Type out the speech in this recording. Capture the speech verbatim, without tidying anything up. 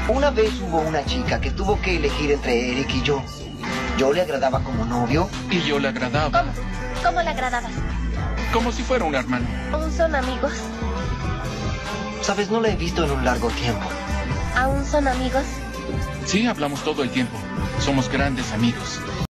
Una vez hubo una chica que tuvo que elegir entre Eric y yo. Yo le agradaba como novio. Y yo le agradaba. ¿Cómo? ¿Cómo le agradabas? Como si fuera un hermano. ¿Aún son amigos? Sabes, no la he visto en un largo tiempo. ¿Aún son amigos? Sí, hablamos todo el tiempo. Somos grandes amigos.